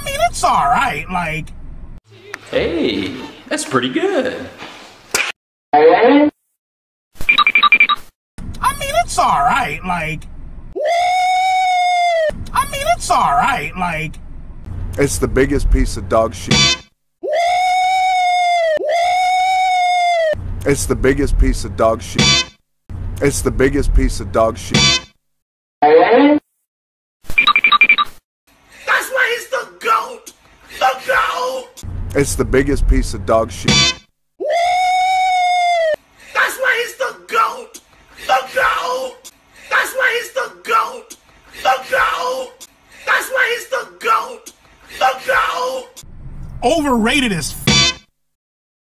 I mean, it's alright, like... Hey, that's pretty good. I mean, it's alright, like... I mean, it's alright, like... It's the biggest piece of dog shit. It's the biggest piece of dog shit. It's the biggest piece of dog shit. That's why he's the GOAT! The GOAT! It's the biggest piece of dog shit. That's why he's the GOAT! The GOAT! That's why he's the GOAT! The GOAT! That's why he's the GOAT! The GOAT! Overrated as